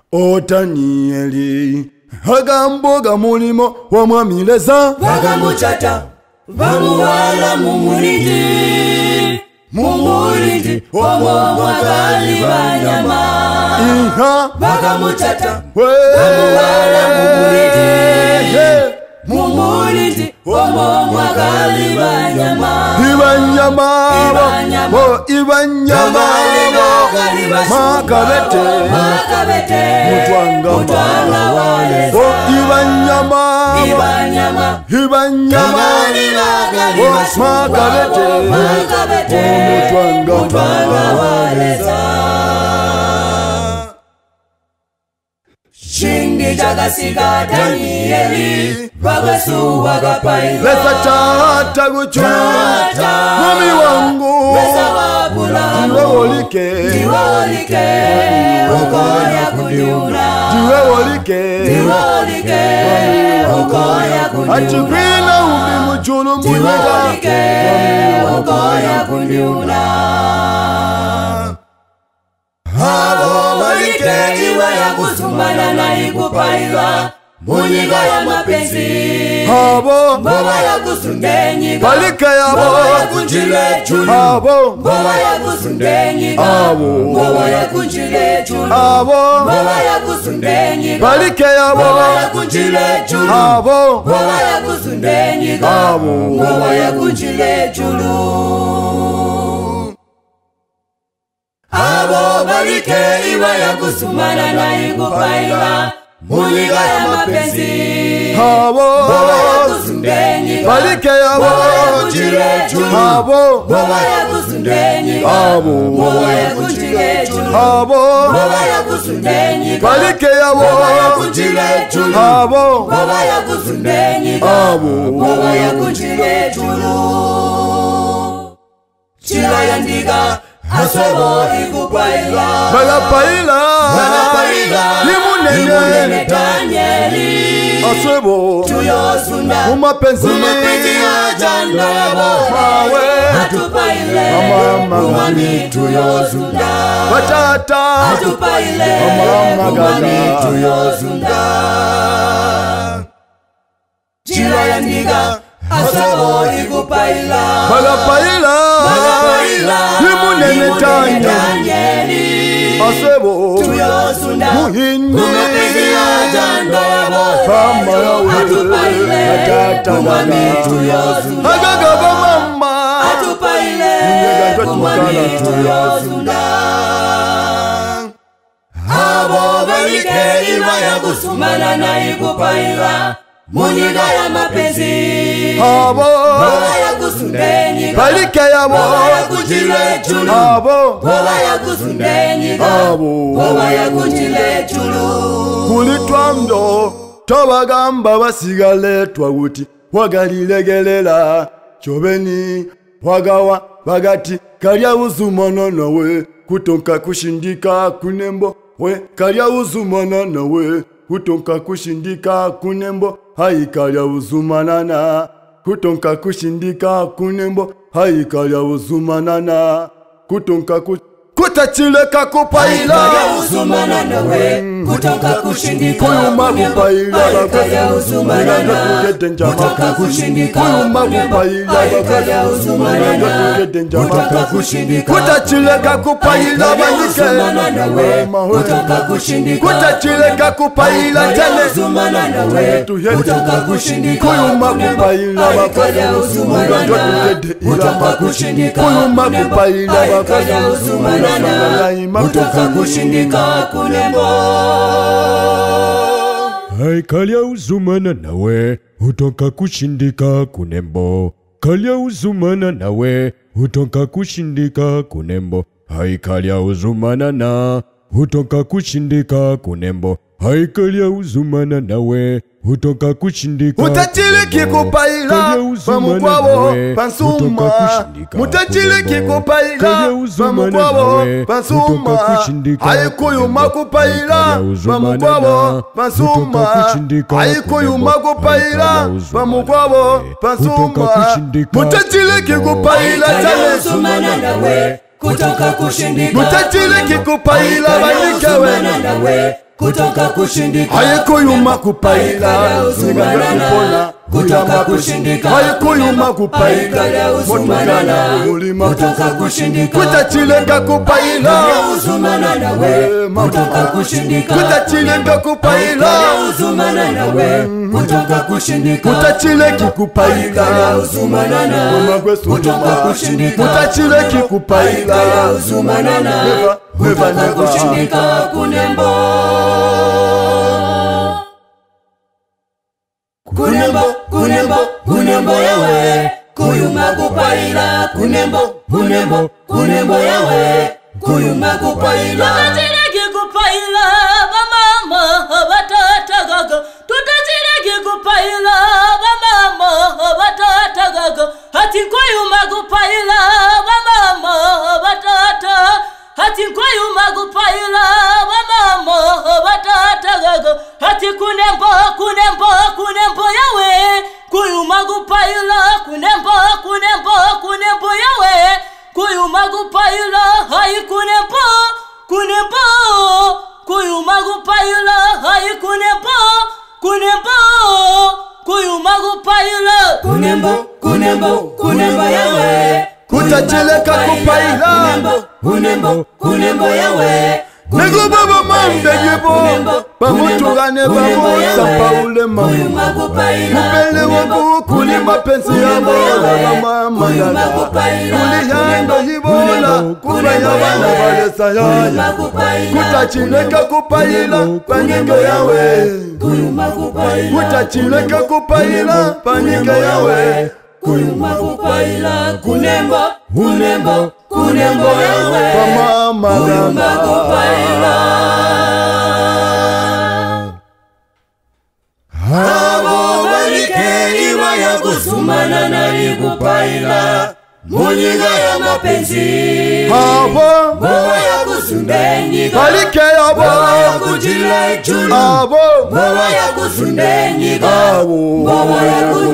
Otanieli agamboga mulimo wa mwamileza bagamuchata bamuwala mumulindi omwagali banyama bagamuchata bamuwala mumulindi omwagali banyama ibanyama makabete mutwanga waleza ibanyama makabete mutwanga waleza Shingi jagasika Danieli Bagasu wagapaila Lesa chata guchata Mami wangu Lesa wabula Diwe wolike Ukoya kunyuna Diwe wolike Ukoya kunyuna Achikwina ubi mchulu Diwe wolike Ukoya kunyuna Habo walike iwa ya kusumana na ikupaila Munyiga ya mapenzi Habo Mboga ya kusundenyiga Balike yabo Mboga ya kunjile chulu Habo Mboga ya kusundenyiga Habo Mboga ya kunjile chulu Habo Mboga ya kusundenyiga Balike yabo Mboga ya kunjile chulu Habo Mboga ya kusundenyiga Habo Mboga ya kunjile chulu Habo balike iwa ya kusumana na ikupaila Munyiga ya mapenzi Habo Mboga ya kusundenyiga Balike yabo Mboga ya kunjile chulu Habo Mboga ya kusundenyiga Habo Mboga ya kunjile chulu Habo Mboga ya kusundenyiga Balike yabo Mboga ya kunjile chulu Habo Mboga ya kusundenyiga Habo Mboga ya kunjile chulu Chila ya ndiga Asebo ikupaila Bagapaila Limunene Danieli Asebo Tuyosunda Umapenzi ajanda yabo Mawe Atupaile Umami tuyosunda Batata Atupaile Umami tuyosunda Chila ya ndiga Asebo ikupaila Bagapaila Limunene Danieli Asebo Tuyosunda Muhindi ajanda yabo Fama yawe Atupaile Umami tuyosunda Agagaba mama Atupaile Umami tuyosunda Habo balike iwa ya kusumana na ikupaila Munyiga ya mapenzi Habo Mboga ya kusundenyiga Balike yabo Mboga ya kunjile chulu Habo Mboga ya kusundenyiga Habo Mboga ya kunjile chulu Kulitwa mdo Tobagamba basigale twaguti Wagalilegelela Chobeni Wagawa Bagati Kalya uzumana nawe Kutonka kushindika kunembo We kalya uzumana nawe Kutonka kushindika kunembo Haikalya uzumanana Kutonka kushindika kunembo Haikalya uzumanana Kutonka Kutachileka kupaila Haikaya uzumana nawe Kutoka kushindika Kuyuma kupaila Haikaya uzumana nawe Kutoka kushindika Haikaya uzumana nawe Kutoka kushindika Kutachileka kupaila uzumana nawe Kutoka kushindika Kutachileka kupaila tele uzumana nawe Kutoka kushindika Kuyuma kupaila Haikaya uzumana nawe Kutoka kushindika Haikaya uzumana Kutoka kushindika kunembo Kalya uzumana nawe Kutoka kushindika kunembo Kalya uzumana nawe Kutoka kushindika kunembo Kalya uzumana na Kutoka kushindika kunembo Kalya uzumana nawe Kutoka kushindika Mutachiliki kupaila Pamukwabo Pansuma Mutachiliki kupaila Pamukwabo Pansuma Haikuyuma kupaila Pamukwabo Pansuma Haikuyuma kupaila Pamukwabo Pansuma Mutachiliki kupaila Uzumana nawe Kutoka kushindika Mutachiliki kupaila Bandikewe nawe kutoka kushindika. Haikuyuma kupaila uzumana na kutoka kushindika. Haikuyuma kupaila uzumana na kutoka kushindika. Kutachilenga kupaila uzumana nawe kutoka kushindika. Kutachilenga kupaila uzumana nawe kutoka kushindika. Kutachileki kupaila uzumana na kutoka kushindika. Kutachileki kupaila uzumana na kutoka kushindika. Kunembo kunembo kunembo kunembo yawe kuyuma kupaila. Kunembo kunembo kunembo yawe kuyuma kupaila. Tutachileki kupaila bamama batata gaga. Tutachileki kupaila bamama batata gaga. Hati kuyuma kupaila bamama batata. Hati kuyuma kupaila bamama batata gaga. Hati kunembo kunembo kunembo yawe kuyuma kupaila. Kunembo kunembo kunembo yawe kuyuma kupaila. Hai kunembo kunembo kuyuma kupaila. Hai kunembo kunembo kuyuma kupaila. Kunembo kunembo kunembo yawe Kutachileka kupaila kunembo kunembo yawe Nego baba mambe jibo Pamutugane bamusa paule mamu Kupele wabu kuli mapenzi ya bola mama dada Kuli yando jibola Kubaya wana balesa yaya Kutachileka kupaila Panyike yawe Kutachileka kupaila Panyike yawe kuyuma kupaila. Kunembo kunembo kunembo yawe Pamama kuyuma kupaila. Abo balike iwa ya kusumana na ikupaila. Munyiga ya mapenzi Abo Bowa ya kusundenyiga Balike abo Bowa ya kujila ichulu Abo Bowa ya kusundenyiga Abo Bowa ya kujila